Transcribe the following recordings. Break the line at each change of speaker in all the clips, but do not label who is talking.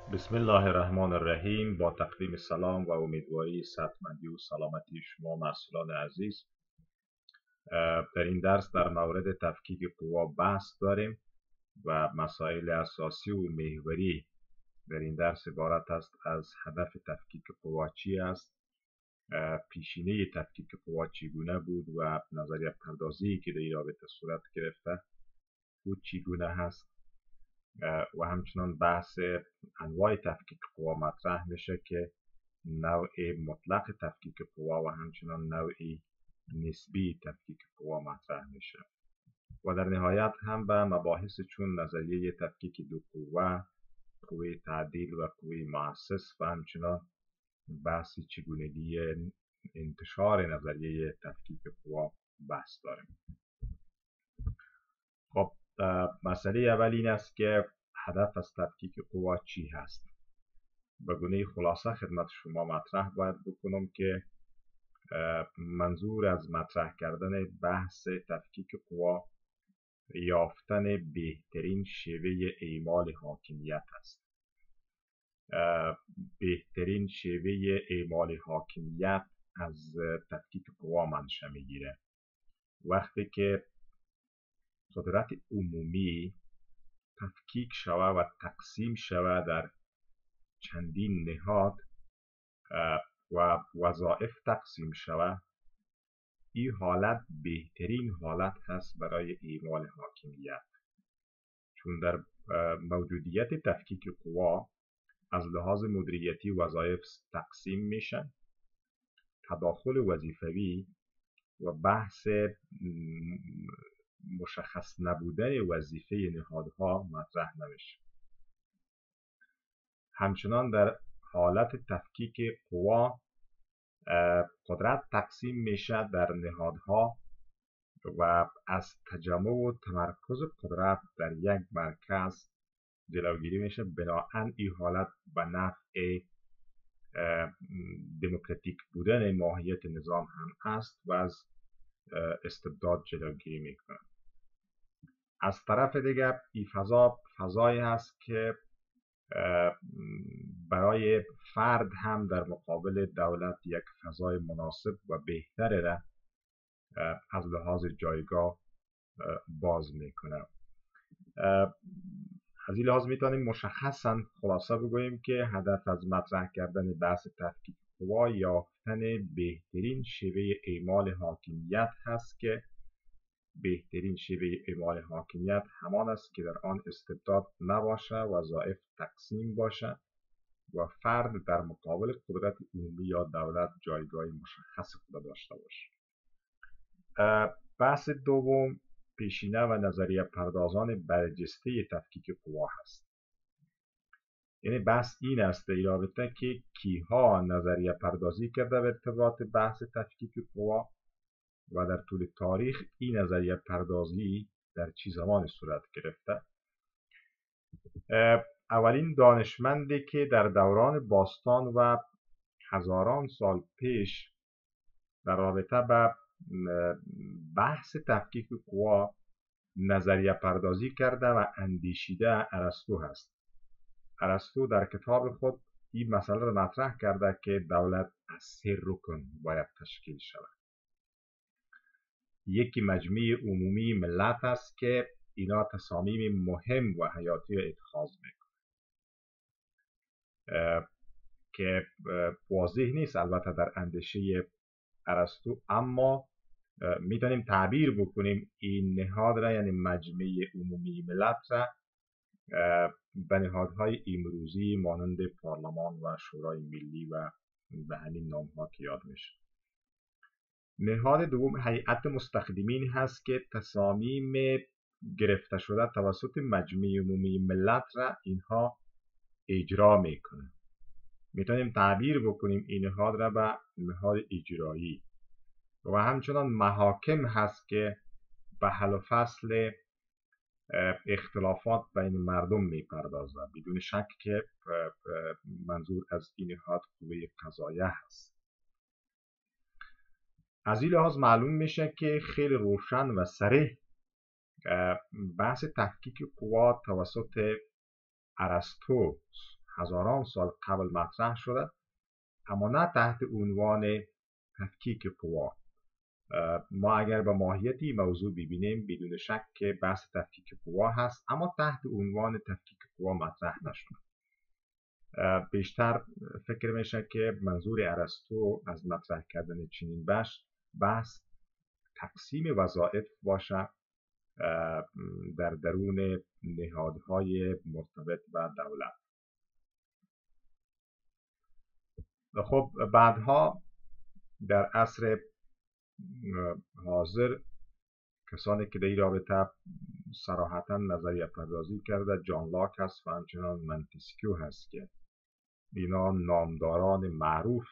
بسم الله الرحمن الرحیم. با تقدیم سلام و امیدواری صحتمندی و سلامتی شما محصولان عزیز، در این درس در مورد تفکیک قوا بحث داریم و مسائل اساسی و محوری در این درس عبارت است از هدف تفکیک قوا چی است، پیشینه تفکیک قوا چگونه بود و نظریه پردازی که در این رابطه صورت گرفته او چگونه هست و همچنان بحث انواع تفکیک قوا مطرح میشه که نوع مطلق تفکیک قوا و همچنان نوع نسبی تفکیک قوا مطرح میشه و در نهایت هم به مباحث چون نظریه تفکیک دو قوه، قوه تعدیل و قوه مؤسس و همچنان بحث چگونگی انتشار نظریه تفکیک قوا بحث داریم. خب مسئله اول این است که هدف از تفکیک قوا چی هست. به گونه خلاصه خدمت شما مطرح باید بکنم که منظور از مطرح کردن بحث تفکیک قوا یافتن بهترین شیوه اعمال حاکمیت است. بهترین شیوه اعمال حاکمیت از تفکیک قوا منشأ میگیره. وقتی که قدرت عمومی تفکیک شود و تقسیم شود در چندین نهاد و وظایف تقسیم شود، این حالت بهترین حالت هست برای اعمال حاکمیت، چون در موجودیت تفکیک قوا از لحاظ مدیریتی وظایف تقسیم میشن، تداخل وظیفوی و بحث مشخص نبودن وظیفه نهادها مطرح نمیشه. همچنان در حالت تفکیک قوا قدرت تقسیم میشه در نهادها و از تجمع و تمرکز قدرت در یک مرکز جلوگیری میشه. بنابراین این حالت به نفع دموکراتیک بودن ماهیت نظام هم است و از استبداد جلوگیری میکنه. از طرف دیگر این فضایی هست که برای فرد هم در مقابل دولت یک فضای مناسب و بهتره را از لحاظ جایگاه باز میکنه. از این لحاظ میتونیم مشخصا خلاصه بگوییم که هدف از مطرح کردن بحث تفکیک قوا یافتن بهترین شیوه اعمال حاکمیت هست که بهترین شیوه اعمال حاکمیت همان است که در آن استبداد نباشه، وظایف تقسیم باشه و فرد در مقابل قدرت عمومی یا دولت جایگاه مشخص خود داشته باشه. بحث دوم پیشینه و نظریه پردازان برجسته تفکیک قوا هست. یعنی بحث این است در رابطه که کیها نظریه پردازی کرده به ارتباط بحث تفکیک قوا و در طول تاریخ این نظریه پردازی در چه زمانی صورت گرفته. اولین دانشمندی که در دوران باستان و هزاران سال پیش در رابطه به بحث تفکیک قوا نظریه پردازی کرده و اندیشیده ارسطو هست. ارسطو در کتاب خود این مسئله را مطرح کرده که دولت از 3 رکن باید تشکیل شود. یکی مجمع عمومی ملت است که اینا تصامیم مهم و حیاتی را اتخاذ میکنه که واضح نیست البته در اندیشه ارسطو، اما میتونیم تعبیر بکنیم این نهاد را، یعنی مجمع عمومی ملت را، به نهادهای امروزی مانند پارلمان و شورای ملی و به همین نامها که یاد میشه. نهاد دوم هیئت مستخدمین هست که تصامیم گرفته شده توسط مجمع عمومی ملت را اینها اجرا میکنه. میتونیم تعبیر بکنیم این نهاد را به نهاد اجرایی. و همچنان محاکم هست که به حل و فصل اختلافات بین مردم میپردازه. بدون شک که منظور از این نهاد قوه قضاییه هست. از این لحاظ معلوم میشه که خیلی روشن و صریح بحث تفکیک قوا توسط ارسطو هزاران سال قبل مطرح شده، اما نه تحت عنوان تفکیک قوا. ما اگر به ماهیتی موضوع ببینیم بدون شک که بحث تفکیک قوا هست، اما تحت عنوان تفکیک قوا مطرح نشده. بیشتر فکر میشه که منظور ارسطو از مطرح کردن چنین بحث تقسیم وظایف باشه در درون نهادهای مرتبط با دولت. خب بعدها در عصر حاضر کسانی که در این رابطه صراحتا نظریه پردازی کرده جان لاک هست و همچنان منتسکیو هست که اینا نامداران معروف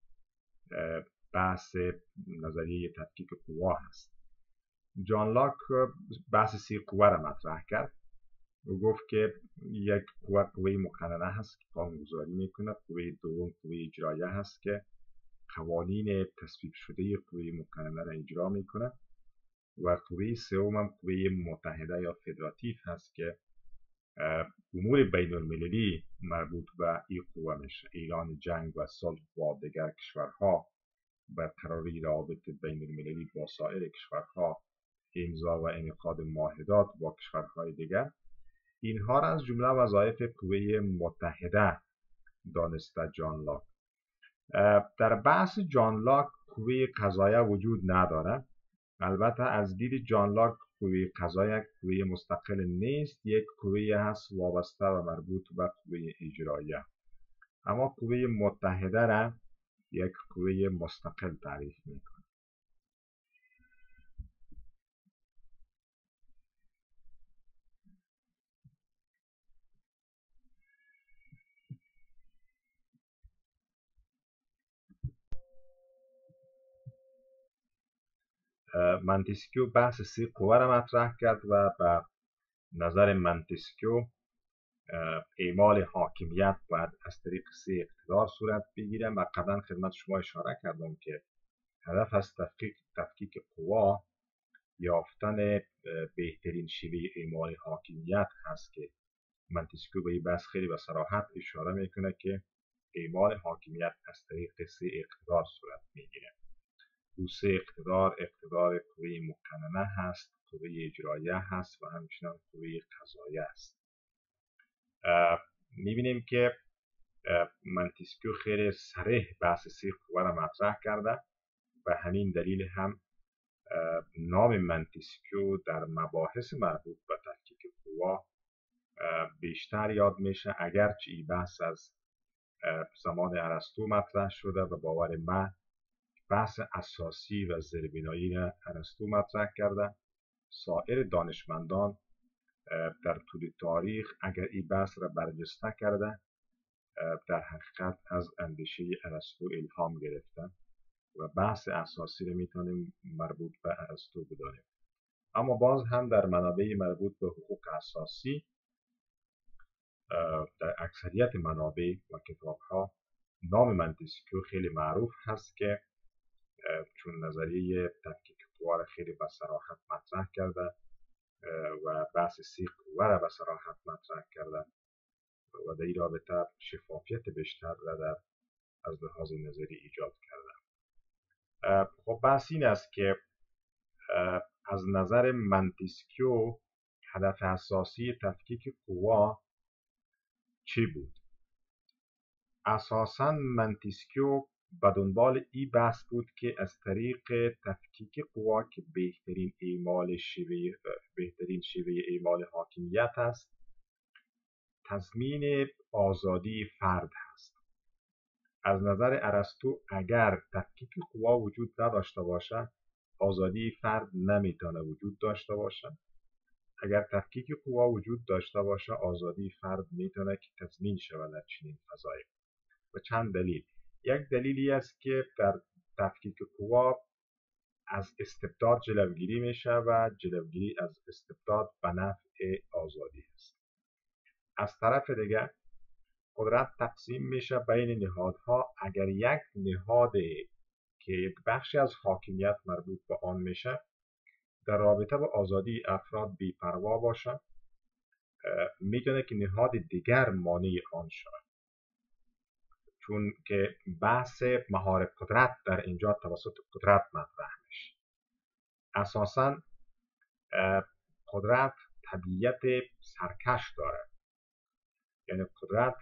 بحث نظریه تفکیک قوا هست. جان لاک بحث 3 قوه را مطرح کرد و گفت که یک قوه مقننه هست که قانونگذاری میکنه، قوه دوم قوه اجرایه هست که قوانین تصویب شده قوه مقننه را اجرا میکنه و قوه سوم هم قوه متحده یا فدراتیو هست که امور بین المللی مربوط به این قوه میشه. اعلان جنگ و صلح با دیگر کشورها، برقراری روابط بین المللی با سایر کشورها، امضا و انعقاد معاهدات با کشورهای دیگر، اینها را از جمله وظایف قوه متحده دانسته جان لاک. در بحث جان لاک قوه قضاییه وجود نداره. البته از دید جان لاک قوه قضاییه قوه مستقل نیست، یک قوه هست وابسته و مربوط به قوه اجراییه، اما قوه متحده را یک قوه مستقل تعریف میکنه. منتسکیو بحث 3 قوه را مطرح کرد و به نظر منتسکیو اعمال حاکمیت باید از طریق 3 اقتدار صورت بگیره و قبلا خدمت شما اشاره کردم که هدف از تفکیک قوا یافتن بهترین شیوه اعمال حاکمیت هست که منتسکیو به این بحث خیلی به صراحت اشاره میکنه که اعمال حاکمیت از طریق 3 اقتدار صورت میگیره. او 3 اقتدار قوه مقننه هست، قوه اجراییه هست و همچنان قوه قضاییه است. میبینیم که منتسکیو خیلی صریح بحث 3 قوه را مطرح کرده و همین دلیل هم نام منتسکیو در مباحث مربوط به تفکیک قوا بیشتر یاد میشه، اگرچه این بحث از زمان ارسطو مطرح شده و باور من بحث اساسی و زیربنایی را ارسطو مطرح کرده. سایر دانشمندان در طول تاریخ اگر این بحث را برجسته کرده در حقیقت از اندیشه ارسطو الهام گرفتن و بحث اساسی را میتونیم مربوط به ارسطو بدانیم. اما باز هم در منابع مربوط به حقوق اساسی در اکثریت منابع و کتابها نام منتسکیو خیلی معروف هست که چون نظریه تفکیک قوا را خیلی به صراحت مطرح کرده و بحث 3 قوه را به صراحت مطرح کرده و در این رابطه شفافیت بیشتر را در از لحاظ نظری ایجاد کرده. خب بحث این است که از نظر منتسکیو هدف اساسی تفکیک قوا چی بود؟ اساساً منتسکیو به دنبال این بحث بود که از طریق تفکیک قوا که بهترین شیوه اعمال حاکمیت است، تضمین آزادی فرد هست. از نظر ارسطو اگر تفکیک قوا وجود نداشته باشه آزادی فرد نمیتونه وجود داشته باشه. اگر تفکیک قوا وجود داشته باشه آزادی فرد میتونه که تضمین شود در چنین فضایی. و چند دلیل. یک دلیلی است که در تفکیک قوا از استبداد جلوگیری میشه و جلوگیری از استبداد به نفع آزادی است. از طرف دیگر قدرت تقسیم میشه بین نهادها. اگر یک نهاد که یک بخشی از حاکمیت مربوط به آن میشه در رابطه با آزادی افراد بی‌پروا باشه، میتونه که نهاد دیگر مانع آن شود. چون که بحث مهار قدرت در اینجا توسط قدرت مطرح میشه. اساساً قدرت طبیعت سرکش داره، یعنی قدرت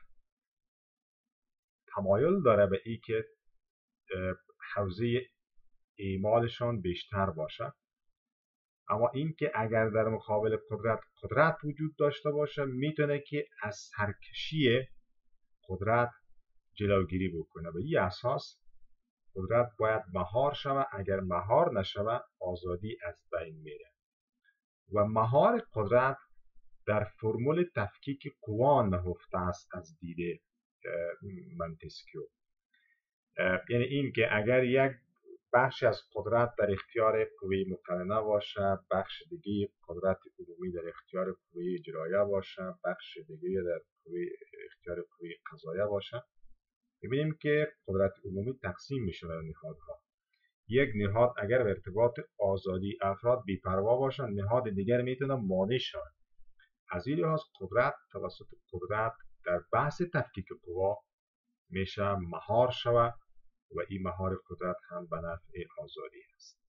تمایل داره به این که حوزه اعمالشان بیشتر باشه، اما این که اگر در مقابل قدرت وجود داشته باشه میتونه که از سرکشی قدرت جلوگیری بکنه. به این اساس قدرت باید مهار شود، اگر مهار نشود آزادی از بین میره و مهار قدرت در فرمول تفکیک قوا نهفته است از دید منتسکیو. یعنی این که اگر یک بخشی از قدرت در اختیار قوه مقننه باشه، بخش دیگه قدرت عمومی در اختیار قوه اجرایه باشه، بخش دیگه در اختیار قوه قضاییه باشه، می‌بینیم که قدرت عمومی تقسیم میشه به نهادها. یک نهاد اگر به ارتباط آزادی افراد بی‌پروا باشه، نهاد دیگر میتونه مانع شود. از این لحاظ قدرت توسط قدرت در بحث تفکیک قوا میشه مهار شود و این مهار قدرت هم به نفع آزادی است.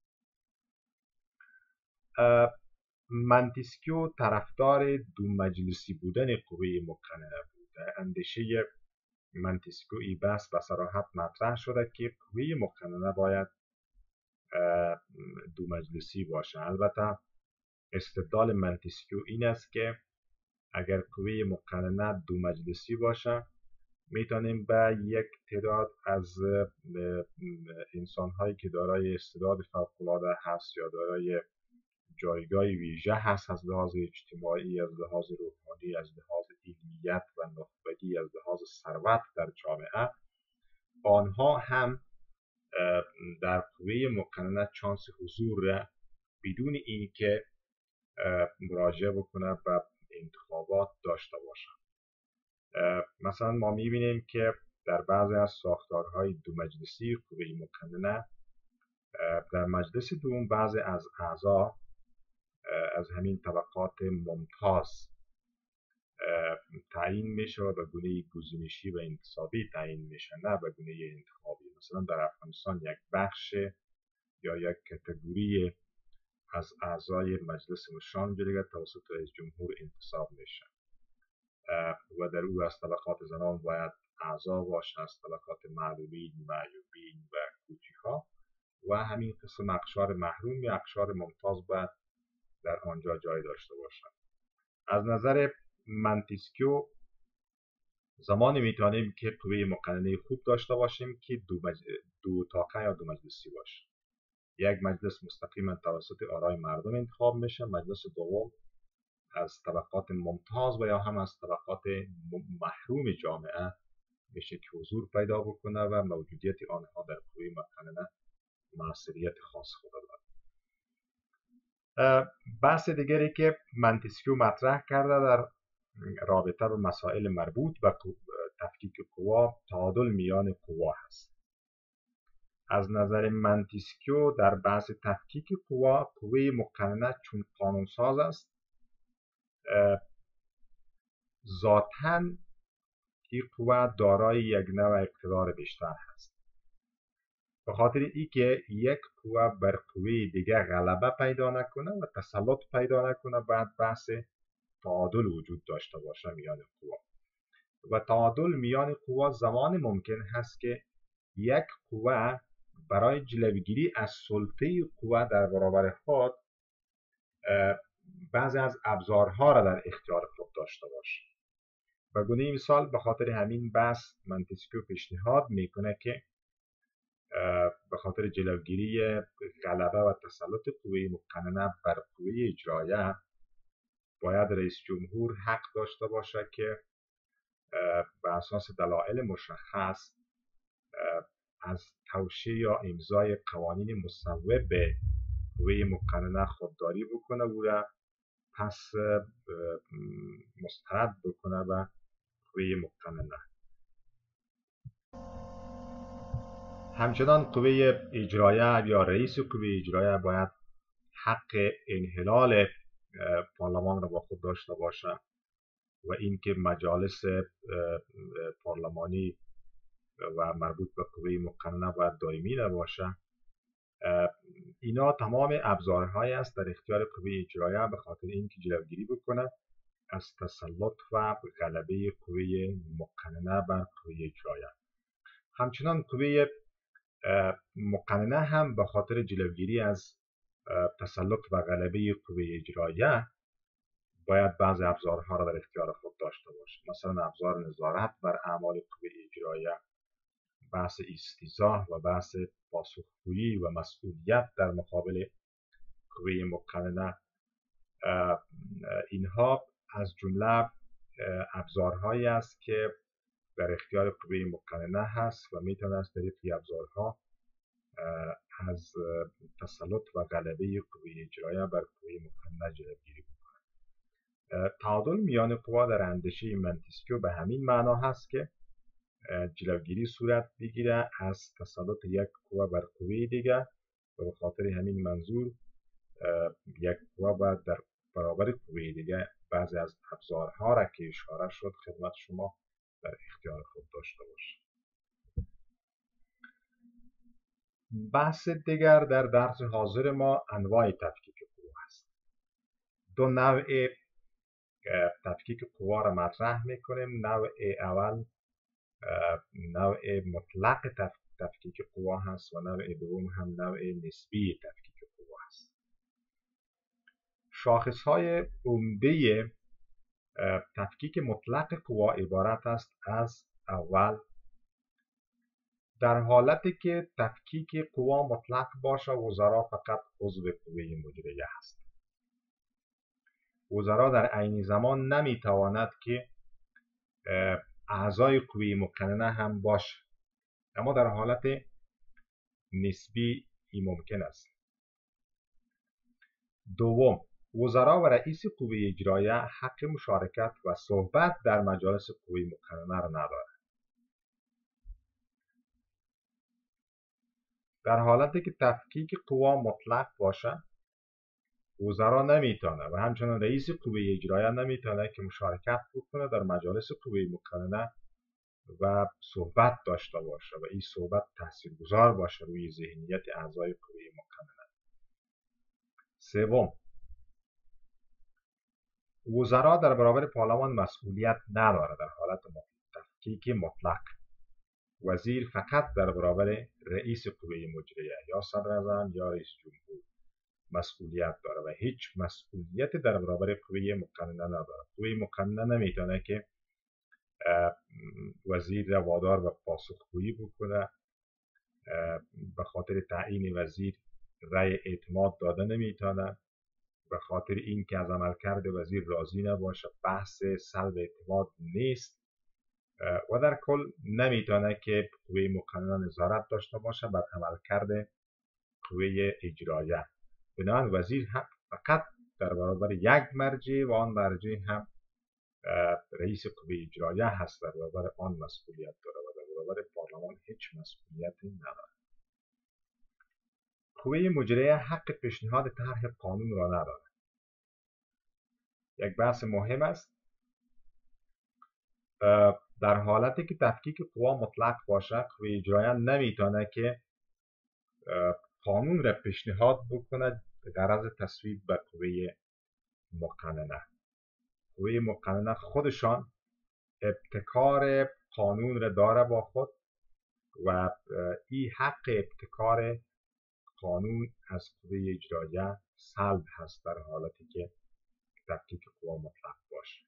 منتسکیو طرفدار دو مجلسی بودن قوه مقننه بوده. اندیشه منتسکیو این بحث به صراحت مطرح شده که قوه مقننه باید دو مجلسی باشه. البته استدلال منتسکیو این است که اگر قوه مقننه دو مجلسی باشه میتونیم به یک تعداد از انسان‌هایی که دارای استعداد فوق‌العاده هست یا دارای جایگاه ویژه هست از لحاظ اجتماعی، از لحاظ روحانی، از لحاظ علمیت و نخبگی، از لحاظ ثروت در جامعه، آنها هم در قوه مقننه چانس حضور بدون اینکه مراجعه بکنه به انتخابات داشته باشه. مثلا ما میبینیم که در بعضی از ساختارهای دو مجلسی قوه مقننه در مجلس دوم بعضی از اعضا از همین طبقات ممتاز تعیین میشه و به گونه گزینشی و انتصابی تعیین میشه، نه به گونه انتخابی. مثلا در افغانستان یک بخش یا یک کاتگوری از اعضای مجلس مشران جلگه توسط رئیس جمهور انتصاب میشه و در او از طبقات زنان باید اعضا باشه، از طبقات معلولین، معیوبین و کوچیک‌ها و همین قسم اقشار محروم یا اقشار ممتاز باید در آنجا جای داشته باشند. از نظر منتسکیو زمانی میتونیم که قوه مقننه خوب داشته باشیم که دو طاقه یا دو مجلسی باشه. یک مجلس مستقیما توسط آرای مردم انتخاب میشه، مجلس دوم از طبقات ممتاز و یا هم از طبقات محروم جامعه میشه که حضور پیدا بکنه و موجودیت آنها در قوه مقننه موثریت خاص خود دارد. بحث دیگری که منتسکیو مطرح کرده در رابطه به مسائل مربوط به تفکیک قوا تعادل میان قوا هست. از نظر منتسکیو در بحث تفکیک قوا، قوه مقننه چون قانونساز است ذاتاً این قوه دارای یک نوع اقتدار بیشتر هست. به خاطر اینکه یک قوه بر قوه دیگر غلبه پیدا نکنه و تسلط پیدا نکنه باید بحث تعادل وجود داشته باشه میان قوا و تعادل میان قوا زمان ممکن هست که یک قوه برای جلوگیری از سلطه قوه در برابر خود بعضی از ابزارها را در اختیار خود داشته باشه. به گونه مثال به خاطر همین بحث منتسکیو پیشنهاد میکنه که به خاطر جلوگیری غلبه و تسلط قوه مقننه بر قوه اجرایه باید رئیس جمهور حق داشته باشه که به اساس دلایل مشخص از توشیح یا امضای قوانین مصوب به قوه مقننه خودداری بکنه و را پس مسترد بکنه به قوه مقننه. همچنان قوه اجرایه یا رئیس قوه اجرایه باید حق انحلال پارلمان را با خود داشته باشه و اینکه مجالس پارلمانی و مربوط به قوه مقننه باید دائمی نباشه. اینا تمام ابزارهایی است در اختیار قوه اجرایه به خاطر اینکه جلوگیری بکنه از تسلط و غلبه قوه مقننه بر قوه اجرایه. همچنان قوه مقننه هم به خاطر جلوگیری از تسلط و غلبه قوه اجرایه باید بعضی ابزارها را در اختیار خود داشته باشه. مثلا ابزار نظارت بر اعمال قوه اجرایه، بحث استیضاح و بحث پاسخگویی و مسئولیت در مقابل قوه مقننه. اینها از جمله ابزارهایی است که در اختیار قوه مقننه هست و میتونه از طریق این ابزارها از تسلط و غلبه قوه اجرایه بر قوه مقننه جلوگیری بکنه. تعادل میان قوا در اندیشه منتسکیو به همین معنا هست که جلوگیری صورت بگیره از تسلط یک قوه بر قوه دیگر و به خاطر همین منظور یک قوه باید در برابر قوه دیگر بعضی از ابزارها را که اشاره شد خدمت شما در اختیار خود داشته باشه. بحث دیگر در درس حاضر ما انواع تفکیک قوا است. دو نوع تفکیک قوا را مطرح میکنیم. نوع اول نوع مطلق تفکیک قوا هست و نوع دوم هم نوع نسبی تفکیک قوا هست. شاخصهای عمده تفکیک مطلق قوا عبارت است از: اول، در حالتی که تفکیک قوا مطلق باشه وزرا فقط عضو قوه مجریه هست. وزرا در عین زمان نمیتواند که اعضای قوه مقننه هم باشه، اما در حالت نسبی این ممکن است. دوم، وزرا و رئیس قوه اجرایه حق مشارکت و صحبت در مجالس قوه مقننه را ندارد. در حالتی که تفکیک قوا مطلق باشه وزرا نمیتونه و همچنان رئیس قوه اجرایه نمیتونه که مشارکت بکنه در مجالس قوه مقننه و صحبت داشته باشه و این صحبت تاثیرگذار باشه روی ذهنیت اعضای قوه مقننه. سوم، وزرا در برابر پارلمان مسئولیت نداره. در حالت تفکیک مطلق وزیر فقط در برابر رئیس قوه مجریه یا صدر اعظم یا رئیس جمهور مسئولیت داره و هیچ مسئولیت در برابر قوه مقننه نداره. قوه مقننه نمیتونه که وزیر را وادار به پاسخگویی بکنه. به خاطر تعیین وزیر رأی اعتماد داده نمیتونه. به خاطر اینکه از عملکرد وزیر راضی نباشه بحث سلب اعتماد نیست و در کل نمیتونه که قوه مقننه نظارت داشته باشه بر عملکرد قوه اجرایه. بنابراین وزیر هم فقط در برابر یک مرجع و آن مرجع هم رئیس قوه اجرایه هست در برابر آن مسئولیت داره و در برابر پارلمان هیچ مسئولیتی نداره. قوه مجریه حق پیشنهاد طرح قانون را نداره. یک بحث مهم است. در حالتی که تفکیک قوا مطلق باشه قوه اجرایه نمیتونه که قانون را پیشنهاد بکنه به غرض تصویب به قوه مقننه. قوه مقننه خودشان ابتکار قانون را داره با خود و این حق ابتکار قانون از قوه اجرایه سلب هست در حالتی که تفکیک قوا مطلق باشه.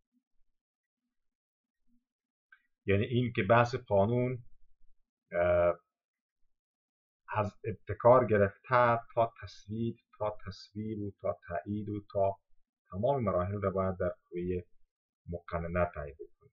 یعنی این که بحث قانون از ابتکار گرفته تا تصویب و تا تایید و تا تمام مراحل را باید در قوه مقننه تایید کنیم.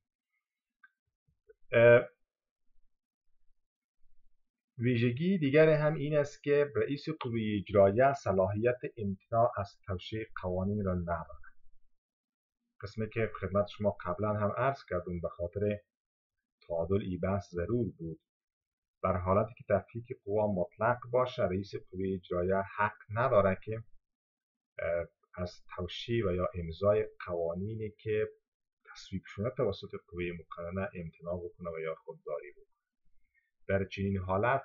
ویژگی دیگر هم این است که رئیس قوه اجرایه صلاحیت امتناع از توشیح قوانین را ندارد. قسمی که خدمت شما قبلا هم عرض کردم به خاطر تعادل این بحث ضرور بود. در حالتی که تفکیک قوا مطلق باشه رئیس قوه اجرایه حق نداره که از توشیح و یا امضای قوانینی که تصویب شده توسط قوه مقننه امتناع بکنه و یا خودداری بکنه. در چنین حالت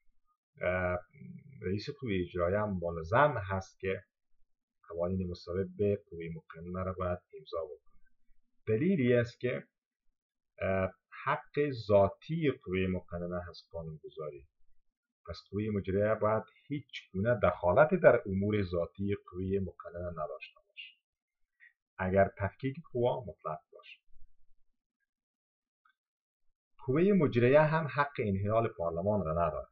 رئیس قوه اجرایی هم ملزم هست که قوانین مصوب به قوه مقننه را باید امضا بکنه. دلیلی است که حق ذاتی قوه مقننه هست قانونگذاری. پس قوه مجریه باید هیچ گونه دخالت در امور ذاتی قوه مقننه نداشته باشه اگر تفکیک قوا مطلق باشه. قوه مجریه هم حق انحلال پارلمان را نداره.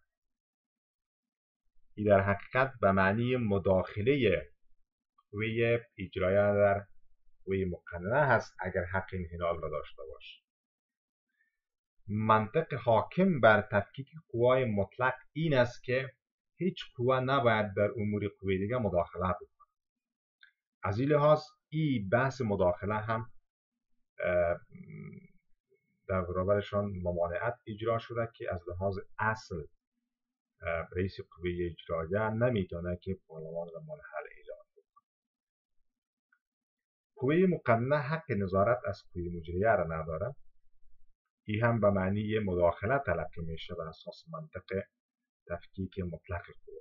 این در حقیقت به معنی مداخله قوه اجرایه در قوه مقننه هست اگر حق انحلال را داشته باشه. منطق حاکم بر تفکیک قوای مطلق این است که هیچ قوه نباید در امور قوه دیگر مداخله بکنه. از این لحاظ این بحث مداخله هم در برابرشان ممانعت اجرا شده که از لحاظ اصل رئیس قوه اجرایه نمیتونه که پارلمان را منحل اعلام کنه. قوه مقننه حق نظارت از قوه مجریه را نداره. این هم به معنی مداخله تلقی میشه بر اساس منطق تفکیک مطلق قوه.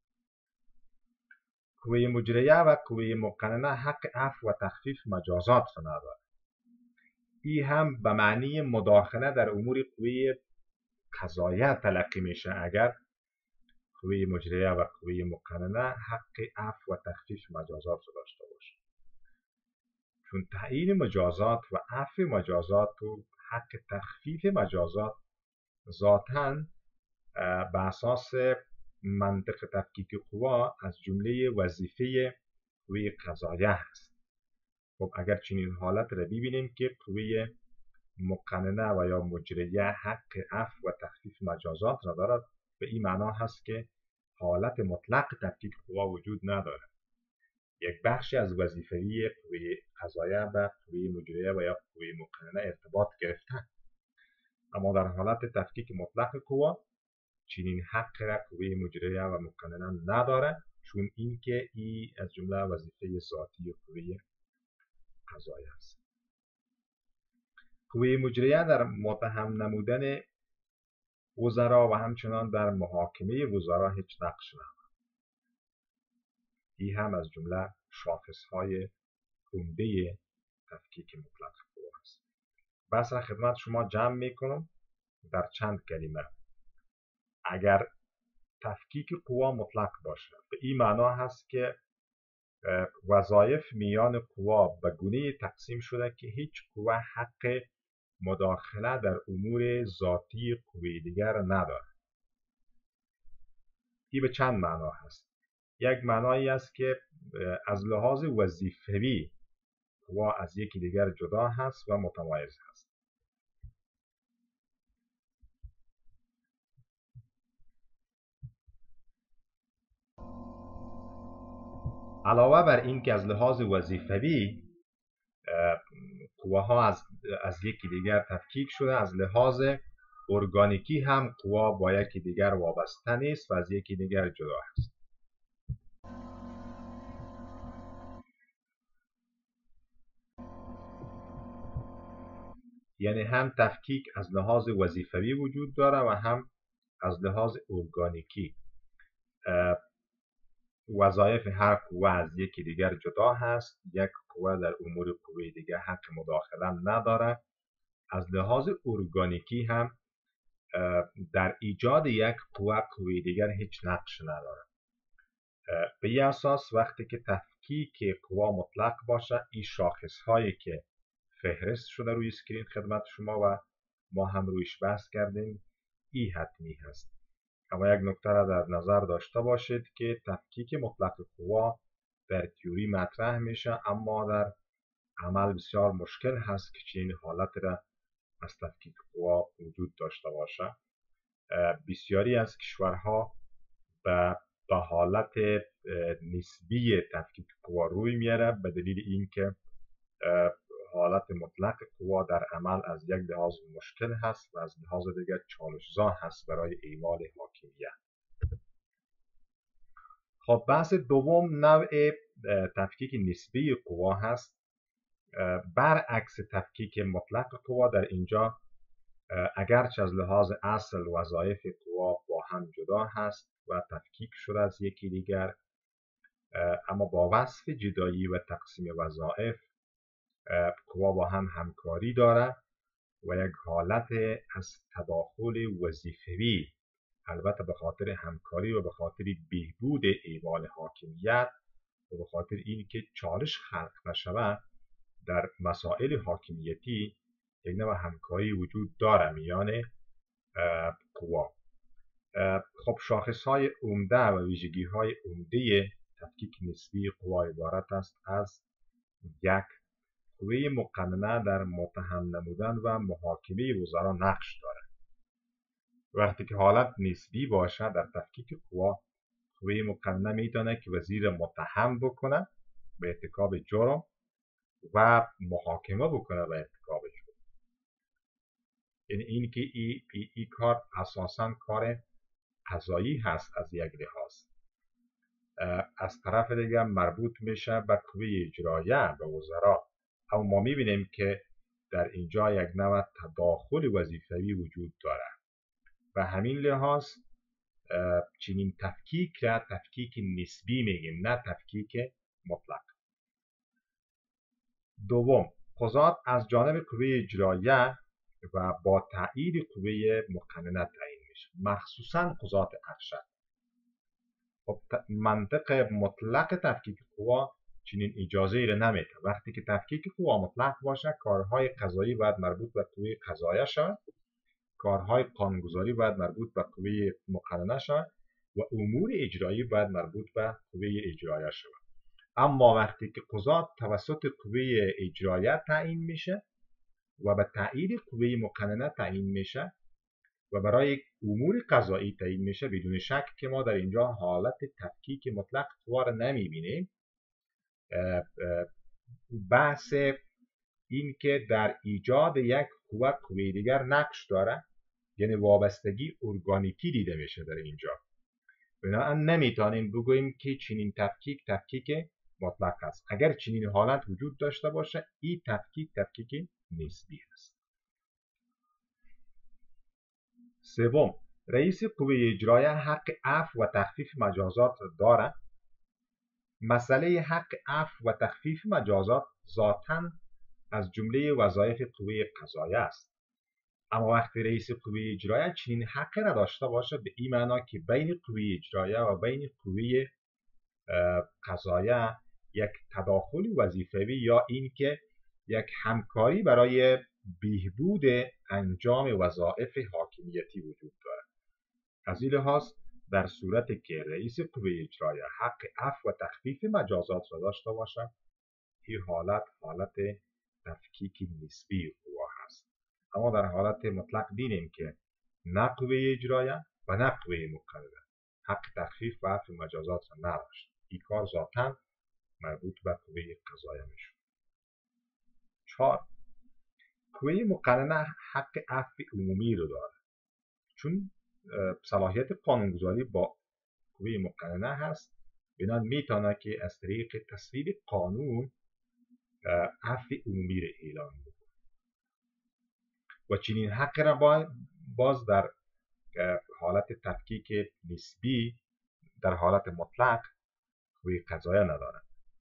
قوه مجریه و قوه مقننه حق عفو و تخفیف مجازات را نداره. این هم به معنی مداخله در امور قوه قضاییه تلقی میشه اگر قوه مجریه و قوه مقننه حق عفو و تخفیف مجازات را داشته باشه. چون تعیین مجازات و عفو مجازات و حق تخفیف مجازات ذاتاً به اساس منطق تفکیک قوا از جمله وظیفه قوه قضاییه هست. خب اگر چنین حالت را ببینیم که قوه مقننه و یا مجریه حق عفو و تخفیف مجازات را دارد، به این معنا هست که حالت مطلق تفکیک قوا وجود ندارد. یک بخشی از وظیفه قوه قضاییه به قوه مجریه و یا قوه مقننه ارتباط گرفتن. اما در حالت تفکیک مطلق قوا چنین حق را قوه مجریه و مقننه نداره، چون اینکه این از جمله وظیفه ذاتی قوه قضاییه است. قوه مجریه در متهم نمودن وزرا و همچنان در محاکمه وزرا هیچ نقش نداره. این هم از جمله شاخصهای عمده تفکیک مطلق قوا است. بحث را خدمت شما جمع میکنم در چند کلمه. اگر تفکیک قوا مطلق باشه به این معنا هست که وظایف میان قوا به گونه تقسیم شده که هیچ قوا حق مداخله در امور ذاتی قوه دیگر نداره. این به چند معنا هست. یک معنایی است که از لحاظ وظیفوی قوا از یکی دیگر جدا هست و متمایز هست. علاوه بر این که از لحاظ وظیفوی قواها از یکی دیگر تفکیک شده، از لحاظ ارگانیکی هم قوا با یکی دیگر وابسته نیست و از یکی دیگر جدا است. یعنی هم تفکیک از لحاظ وظیفوی وجود داره و هم از لحاظ ارگانیکی. وظایف هر قوه از یکی دیگر جدا هست. یک قوه در امور قوه دیگر حق مداخله نداره. از لحاظ ارگانیکی هم در ایجاد یک قوه دیگر هیچ نقش نداره. به این اساس وقتی که تفکیک قوا مطلق باشه، این شاخص هایی که فهرست شده روی اسکرین خدمت شما و ما هم رویش بحث کردیم این حتمی هست. اما یک نکته را در نظر داشته باشید که تفکیک مطلق قوا در تئوری مطرح میشه، اما در عمل بسیار مشکل هست که چنین حالت را از تفکیک قوا وجود داشته باشه. بسیاری از کشورها به حالت نسبی تفکیک قوا روی میاره به دلیل اینکه حالت مطلق قوا در عمل از یک لحاظ مشکل هست و از لحاظ دیگر چالش‌زا هست برای اعمال حاکمیت. خب بحث دوم نوع تفکیک نسبی قوا هست. برعکس تفکیک مطلق قوا در اینجا اگرچه از لحاظ اصل وظایف قوا با هم جدا هست و تفکیک شده از یکی دیگر، اما با وصف جدایی و تقسیم وظایف قوا با هم همکاری داره و یک حالت از تداخل وظیفوی، البته به خاطر همکاری و به خاطر بهبود اعمال حاکمیت و به خاطر اینکه چالش خلق نشود در مسائل حاکمیتی، یک نوع همکاری وجود داره میان قوا. خب شاخص‌های عمده و ویژگی‌های عمده تفکیک نسبی قوا عبارت است از: یک، قوه مقننه در متهم نمودن و محاکمه وزرا نقش دارد. وقتی که حالت نسبی باشه در تفکیک قوا، قوه مقننه میتونه که وزیر متهم بکنه به ارتکاب جرم و محاکمه بکنه به ارتکاب جرم. یعنی این که ای کار اساساً کار قضایی هست از یک لحاظ. از طرف دیگه مربوط میشه به قوه اجرایه، به وزرا. اما ما میبینیم که در اینجا یک نوع تداخل وظیفوی وجود داره و همین لحاظ چنین تفکیک را تفکیک نسبی میگیم، نه تفکیک مطلق. دوم، قضات از جانب قوه اجرایه و با تایید قوه مقننه تعیین میشه، مخصوصا قضات ارشد. خب منطق مطلق تفکیک قوا چنین اجازه ای را نمیده. وقتی که تفکیک قوا مطلق باشه، کارهای قضایی باید مربوط به قوه قضاییه شود، کارهای قانونگذاری باید مربوط به قوه مقننه شود و امور اجرایی باید مربوط به قوه اجراییه شود. اما وقتی که قضات توسط قوه اجراییه تعیین میشه و به تایید قوه مقننه تعیین میشه و برای امور قضایی تعیین میشه، بدون شک که ما در اینجا حالت تفکیک مطلق قوا را نمیبینیم. بحث این که در ایجاد یک قوه دیگر نقش داره، یعنی وابستگی ارگانیکی دیده میشه در اینجا. بنابراین نمیتونیم بگوییم که چنین تفکیک مطلق است. اگر چنین حالت وجود داشته باشه، این تفکیک نسبی است. سوم، رئیس قوه اجرایه حق عفو و تخفیف مجازات دارد. مسئله حق عفو و تخفیف مجازات ذاتاً از جمله وظایف قوه قضاییه است. اما وقتی رئیس قوه اجرایه چنین حق را داشته باشه، به این معنا که بین قوه اجرایه و بین قوه قضاییه یک تداخل وظیفوی یا اینکه یک همکاری برای بهبود انجام وظایف حاکمیتی وجود دارد. از این لحاظ در صورتی که رئیس قوه اجرایه حق عفو و تخفیف مجازات را داشته باشد، این حالت تفکیک نسبی قوا هست. اما در حالت مطلق دیدیم که نه قوه اجرایه و نه قوه مقننه حق تخفیف و عفو مجازات را نداشت. این کار ذاتاً مربوط به قوه قضاییه میشد. 4. قوه مقننه حق عفو عمومی رو داره، چون صلاحیت قانونگذاری با قوه مقننه هست. بنابراین میتونه که از طریق تصویب قانون عفو عمومی رو اعلام بکنه و چنین حق را باز در حالت تفکیک نسبی در حالت مطلق قوه قضاییه نداره.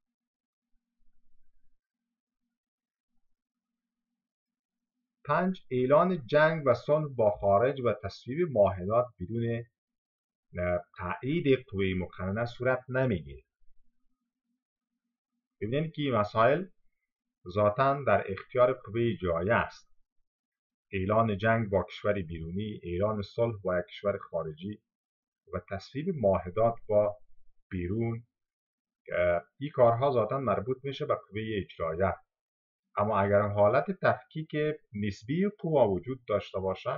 5. اعلان جنگ و صلح با خارج و تصویب معاهدات بدون تایید قوه مقننه صورت نمیگیره. ببینید که این مسائل ذاتاً در اختیار قوه اجراییه است. اعلان جنگ با کشور بیرونی، اعلان صلح با یک کشور خارجی و تصویب معاهدات با بیرون، این کارها ذاتاً مربوط میشه به قوه اجراییه. اما اگر حالت تفکیک نسبی قوا وجود داشته باشد،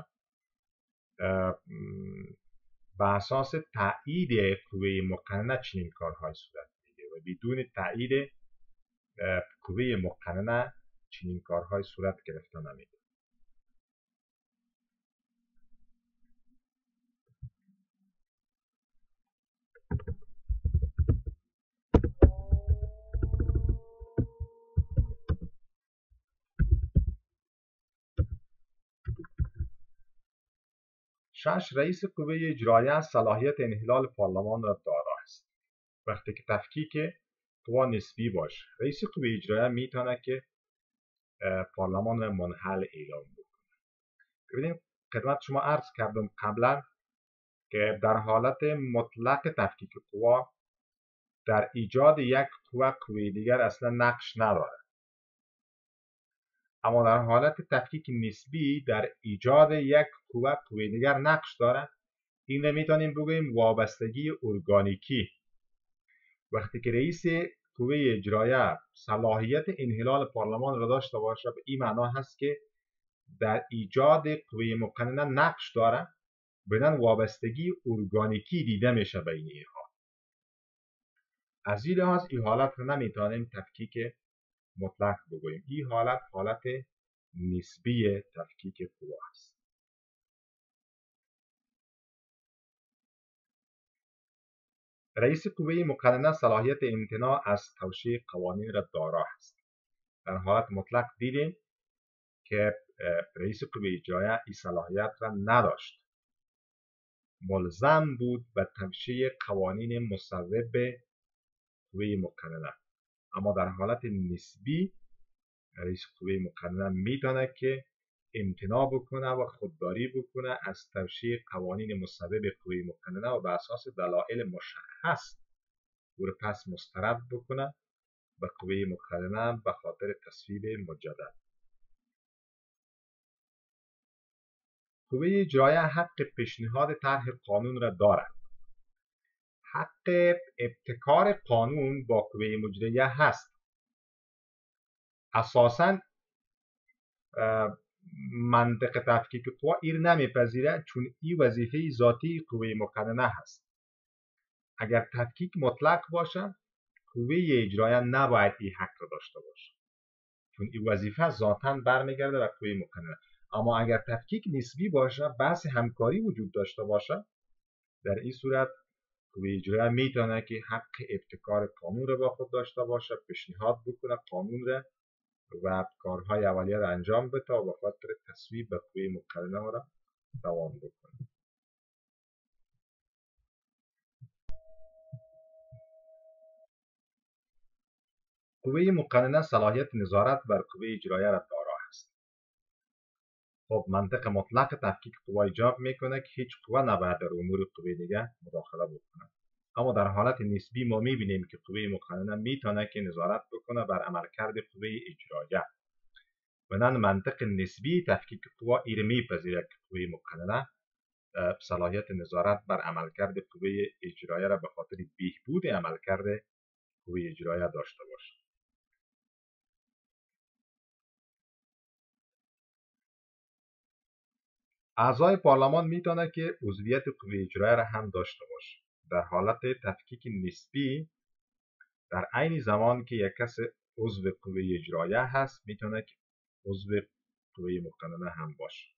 به اساس تایید قوه مقننه چنین کارهای صورت میگیره و بدون تایید قوه مقننه چنین کارهای صورت گرفته نمیگیره. 6. رئیس قوه اجرایه صلاحیت انحلال پارلمان را دارا است. وقتی که تفکیک قوا نسبی باشه، رئیس قوه اجرایه میتونه که پارلمان را منحل اعلام بکنه. ببینید خدمت شما عرض کردم قبلا که در حالت مطلق تفکیک قوا در ایجاد یک قوه دیگر اصلا نقش نداره، اما در حالت تفکیک نسبی در ایجاد یک قوه دیگر نقش داره. این را میتونیم بگوییم وابستگی ارگانیکی. وقتی که رئیس قوه اجرایه صلاحیت انحلال پارلمان را داشته باشه، به این معنا هست که در ایجاد قوه مقننه نقش داره، بدن وابستگی ارگانیکی دیده میشه بین اینها. از این لحاظ این حالت رو نمیتونیم تفکیک مطلق بگوییم. این حالت نسبی تفکیک قوا است. رئیس قوه مقننه صلاحیت امتناع از توشیح قوانین را دارا است. در حالت مطلق دیدیم که رئیس قوه اجرایه این صلاحیت را نداشت، ملزم بود به توشیح قوانین مصوب قوه مقننه. اما در حالت نسبی رئیس قوه مقننه میتونه که امتناع بکنه و خودداری بکنه از توشیح قوانین مصوب قوه مقننه و به اساس دلایل مشخص او را پس مسترد بکنه به قوه مقننه به خاطر تصویب مجدد. قوه اجرایه حق پیشنهاد طرح قانون را دارد. حق ابتکار قانون با قوه مجریه هست. اساساً منطق تفکیک قوا این نمیپذیره، چون این وظیفه ذاتی قوه مقننه هست. اگر تفکیک مطلق باشه، قوه اجرایه نباید این حق را داشته باشه، چون این وظیفه ذاتاً برمیگرده به قوه مقننه. اما اگر تفکیک نسبی باشه، بحث همکاری وجود داشته باشه، در این صورت قوه اجرایه میتونه که حق ابتکار قانون را با خود داشته باشه، پیشنهاد بکنه قانون را و کارهای اولیه را انجام بده و به خاطر تصویب به قوه مقننه را دوام بکنه. قوه مقننه صلاحیت نظارت بر قوه اجرایه را دارا است. خب منطق مطلق تفکیک قوا ایجاب میکنه که هیچ قوه نباید در امور قوه دیگه مداخله بکنه. اما در حالت نسبی ما میبینیم که قوه مقننه میتونه که نظارت بکنه بر عملکرد قوه اجرایه. بنابراین منطق نسبی تفکیک قوا این میپذیره که قوه مقننه صلاحیت نظارت بر عملکرد قوه اجرایه را به خاطر بهبود عملکرد قوه اجرایه داشته باشه. اعضای پارلمان میتونه که عضویت قوه اجرایه را هم داشته باشه. در حالت تفکیک نسبی در عین زمان که یک کس عضو قوه اجرایه هست، میتونه که عضو قوه مقننه هم باشه.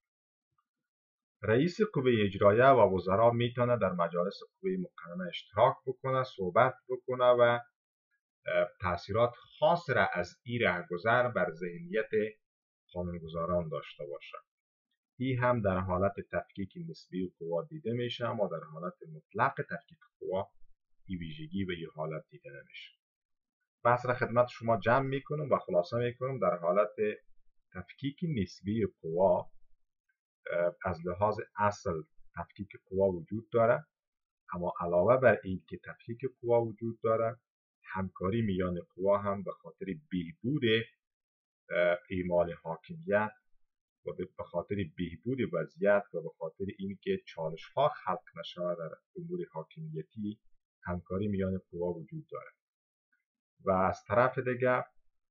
رئیس قوه اجرایه و وزرا میتونه در مجالس قوه مقننه اشتراک بکنه، صحبت بکنه و تأثیرات خاص را از این رهگذر بر ذهنیت قانونگذاران داشته باشه. این هم در حالت تفکیک نسبی قوا دیده میشه، اما در حالت مطلق تفکیک قوا این ویژگی و این حالت دیده نمیشه. بحث را خدمت شما جمع میکنم و خلاصه میکنم. در حالت تفکیک نسبی قوا از لحاظ اصل تفکیک قوا وجود داره، اما علاوه بر این که تفکیک قوا وجود داره، همکاری میان قوا هم به خاطر بهبود اعمال حاکمیت و به خاطر بهبود وضعیت و به خاطر اینکه چالش ها خلق نشود در امور حاکمیتی، همکاری میان قوا وجود داره. و از طرف دیگر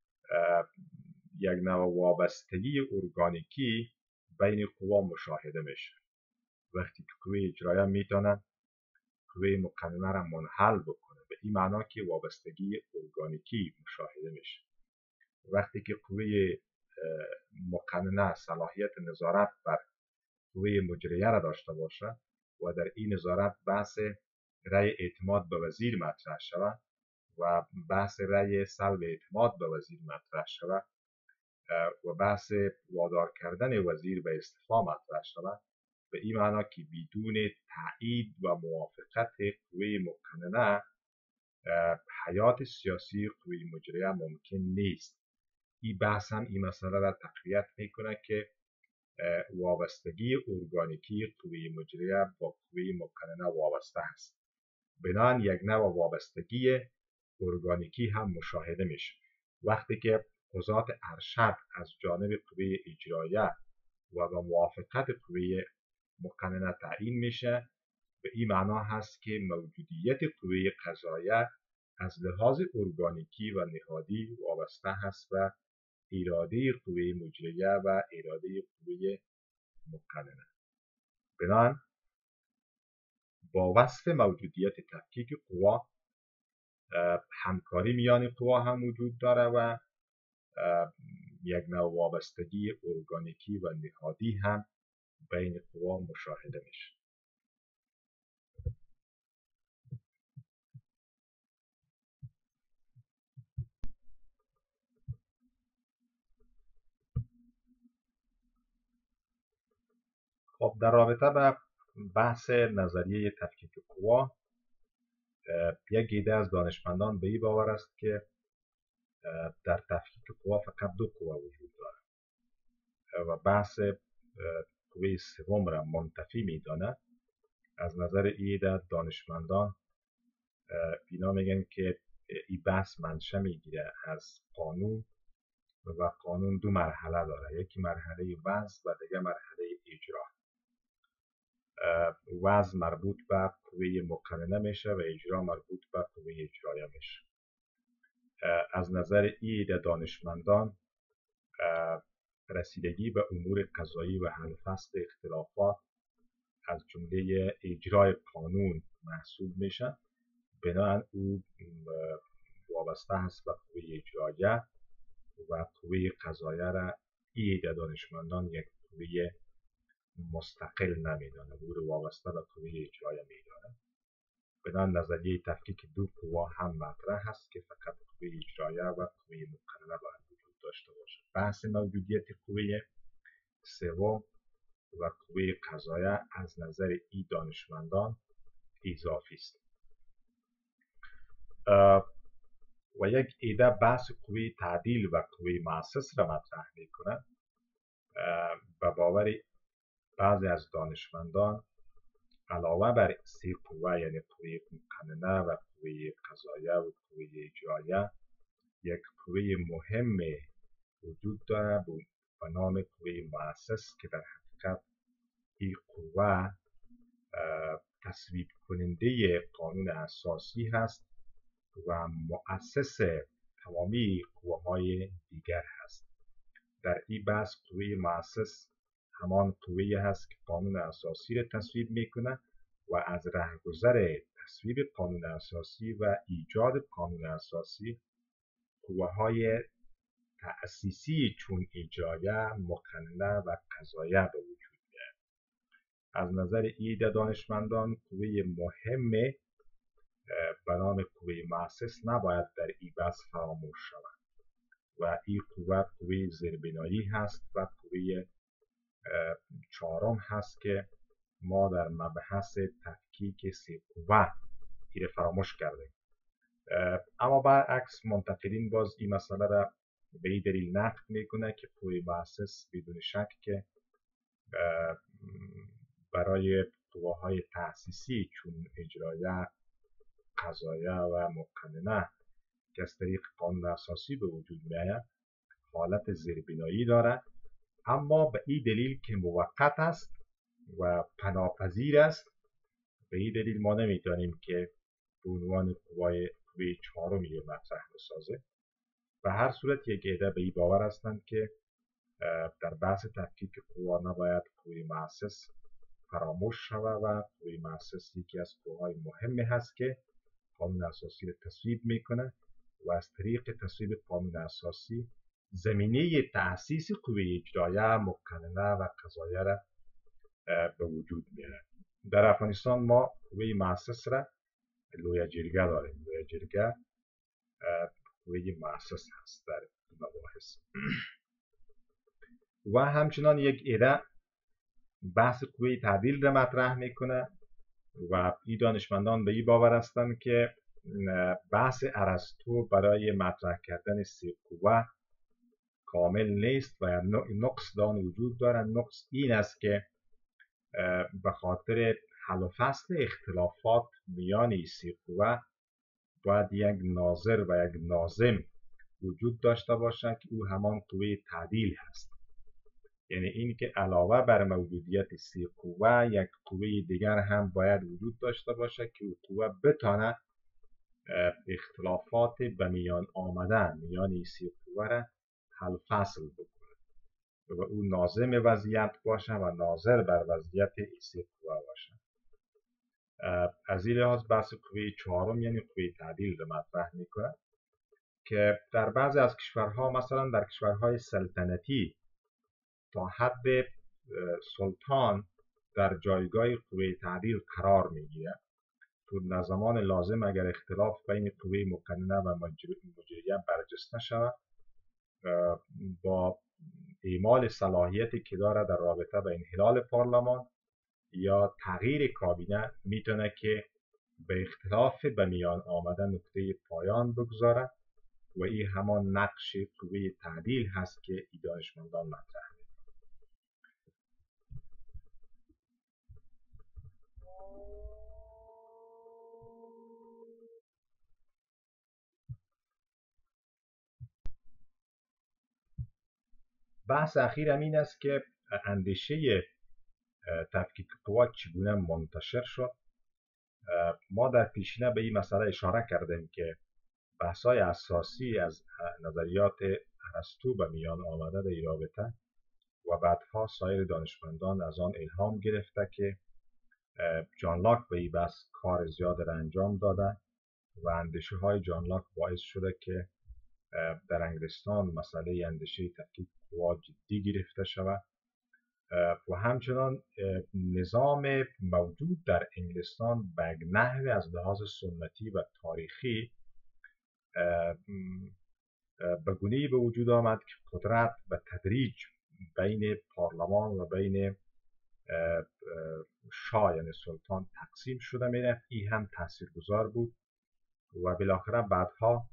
یک نوع وابستگی ارگانیکی بین قوا مشاهده میشه. وقتی که قوه اجرایه میتونه قوه مقننه را منحل بکنه، به این معنا که وابستگی ارگانیکی مشاهده میشه. وقتی که قوه مقننه صلاحیت نظارت بر قوه مجریه را داشته باشه و در این نظارت بحث رأی اعتماد به وزیر مطرح شود و بحث رأی سلب اعتماد به وزیر مطرح شود و بحث وادار کردن وزیر به استعفا مطرح شود، به این معنا که بدون تایید و موافقت قوه مقننه حیات سیاسی قوه مجریه ممکن نیست. این بحث هم این مسئله را تقویت میکنه که وابستگی ارگانیکی قوه مجریه با قوه مقننه وابسته است. بنابراین یک نوع وابستگی ارگانیکی هم مشاهده میشه. وقتی که قضات ارشد از جانب قوه اجرایه و با موافقت قوه مقننه تعیین میشه، به این معنا هست که موجودیت قوه قضاییه از لحاظ ارگانیکی و نهادی وابسته هست و اراده قوه مجریه و اراده قوه مقننه. بنابراین با وصف موجودیت تفکیک قوا همکاری میان قوا هم وجود داره و یک نوع وابستگی ارگانیکی و نهادی هم بین قوا مشاهده میشه. خب در رابطه به بحث نظریه تفکیک قوا، یک ایده از دانشمندان به این باور است که در تفکیک قوا فقط دو قوا وجود دارد و بحث قوه سوم را منتفی میداند. از نظر این ایده دانشمندان اینا میگن که این بحث منشأ میگیره از قانون و قانون دو مرحله داره، یکی مرحله وضع و دیگه مرحله اجرا. وضع مربوط به قوه مقننه میشه و اجرا مربوط به قوه اجرایه میشه. از نظر ایده دانشمندان رسیدگی به امور قضایی و حل فصل اختلافات از جمله اجرای قانون محسوب میشه. بنابراین او وابسته هست به قوه اجرایه و قوه قضاییه را ایده دانشمندان یک قوه مستقل نمیدانه، او رو وابسته به قوه اجرایه میدانه. بنابراین نظریه تفکیک دو قوا هم مطرح هست که فقط قوه اجرایه و قوه مقننه باید وجود داشته باشه. بحث موجودیت قوه سوم و قوه قضاییه از نظر این دانشمندان اضافی است. و یک ایده بحث قوه تعدیل و قوه مؤسس را مطرح میکنه. به باور بعضی از دانشمندان علاوه بر سه قوه یعنی قوه مقننه و قوه قضاییه و قوه اجراییه، یک قوه مهم وجود داره به نام قوه مؤسس که در حقیقت این قوه تصویب کننده قانون اساسی هست و مؤسس تمامی قوه‌های دیگر هست. در این بحث قوه مؤسس همان قوه‌ای هست که قانون اساسی را تصویب میکنه و از رهگذر تصویب قانون اساسی و ایجاد قانون اساسی قوه‌های تأسیسی چون اجرایه، مقننه و قضاییه به وجود میاد. از نظر ایده دانشمندان قوه مهم به نام قوه مؤسس نباید در این بحث فراموش شود و این قوه زیربنایی هست و قوه چهارم هست که ما در مبحث تفکیک سه قوه این فراموش کردیم. اما برعکس منتقدین باز این مسئله را به این دلیل نقد میکنه که قوه مؤسس بدون شک که برای قوه‌های تأسیسی چون اجرایه، قضاییه و مقننه که از طریق قانون اساسی به وجود میآید حالت زیربنایی دارد، اما به این دلیل که موقت است و پناپذیر است، به این دلیل ما نمیتونیم که به عنوان قوه چهارمی مطرح بسازه. به هر صورت یک عده به این باور هستند که در بحث تفکیک قوا نباید قوه مؤسس فراموش شود و قوه مؤسس یکی از قوه‌های مهمی هست که قانون اساسی را تصویب میکنه و از طریق تصویب قانون اساسی زمینه تأسیس قوه اجرایه، مقننه و قضاییه را به وجود میاره. در افغانستان ما قوه مؤسس را لویه جرگه داریم. لویه جرگه قوه مؤسس هست در مباحث. و همچنان یک ایده بحث قوه تعدیل را مطرح میکنه و این دانشمندان به این باور هستند که بحث ارسطو برای مطرح کردن سه قوه کامل نیست و نقص دان وجود دارد. نقص این است که به خاطر حل و فصل اختلافات میان این سه قوه باید یک ناظر و یک ناظم وجود داشته باشد که او همان قوه تعدیل هست. یعنی این که علاوه بر موجودیت سه قوه یک قوه دیگر هم باید وجود داشته باشد که او قوه بتانه اختلافات به میان آمدن میان این سه قوه را حل فصل بکنه و او ناظم وضعیت باشه و ناظر بر وضعیت این سه قوه باشه. از این لحاظ بحث قوه چهارم یعنی قوه تعدیل را مطرح میکنه که در بعضی از کشورها، مثلا در کشورهای سلطنتی، تا حد سلطان در جایگاه قوه تعدیل قرار میگیره. تو در زمان لازم اگر اختلاف بین قوه مقننه و مجریه برجسته شود، با اعمال صلاحیتی که داره در رابطه به انحلال پارلمان یا تغییر کابینه میتونه که به اختلاف به میان آمده نقطه پایان بگذاره و این همان نقش قوه تعدیل هست که این دانشمندان مطرح می‌کنند. بحث اخیر این است که اندیشه تفکیک قوا چگونه منتشر شد. ما در پیشینه به این مسئله اشاره کردیم که بحث‌های اساسی از نظریات ارسطو به میان آمده در این رابطه و بعدها سایر دانشمندان از آن الهام گرفته که جان لاک به این بحث کار زیاد را انجام داده و اندیشه های جان لاک باعث شده که در انگلستان مسئله اندیشه تفکیک قوا جدی گرفته شود و همچنان نظام موجود در انگلستان به نحوی از لحاظ سنتی و تاریخی به گونه‌ای به وجود آمد که قدرت به تدریج بین پارلمان و بین شاه یعنی سلطان تقسیم شده میرفت. این هم تاثیرگذار بود و بالاخره بعدها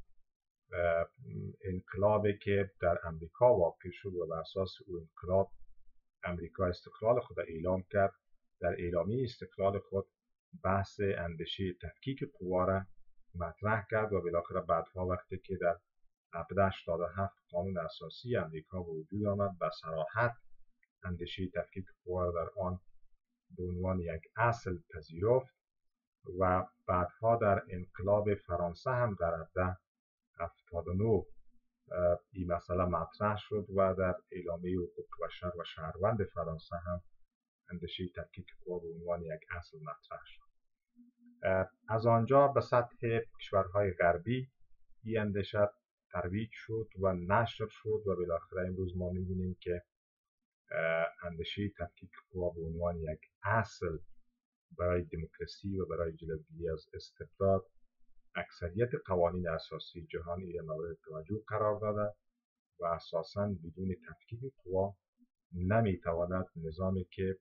انقلابی که در امریکا واقع شد و بر اساس او انقلاب امریکا استقلال خود اعلام کرد، در اعلامیه استقلال خود بحث اندیشه تفکیک قوا را مطرح کرد و بالاخره بعدها وقتی که در 1787 قانون اساسی امریکا به وجود آمد به صراحت اندیشه تفکیک قوا را در آن به عنوان یک اصل پذیرفت و بعدها در انقلاب فرانسه هم در 1779 این مسئله مطرح شد و در اعلامیه حقوق بشر و شهروند فرانسه هم اندیشه تفکیک قوا به عنوان یک اصل مطرح شد. از آنجا به سطح کشورهای غربی این اندیشه ترویج شد و نشر شد و بالاخره امروز ما می‌بینیم که اندیشه تفکیک قوا به عنوان یک اصل برای دموکراسی و برای جلوگیری از استبداد اکثریت قوانین اساسی جهان را مورد توجه قرار داده و اساساً بدون تفکیک قوا نمیتواند نظامی که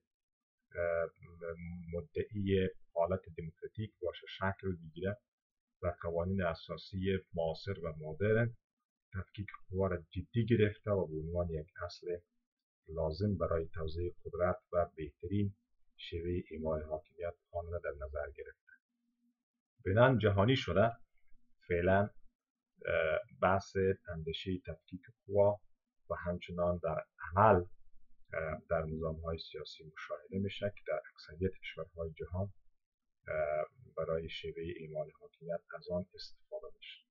مدعی حالت دموکراتیک باشه شکل بگیره و قوانین اساسی معاصر و مدرن تفکیک قوا را جدی گرفته و به عنوان یک اصل لازم برای توزیع قدرت و بهترین شیوه اعمال حاکمیت آن را در نظر گرفته. بنان جهانی شده فعلا بحث اندیشه تفکیک قوا و همچنان در عمل در نظام‌های سیاسی مشاهده میشه که در اکثریت کشورهای جهان برای شیوه اعمال حاکمیت از آن استفاده میشه.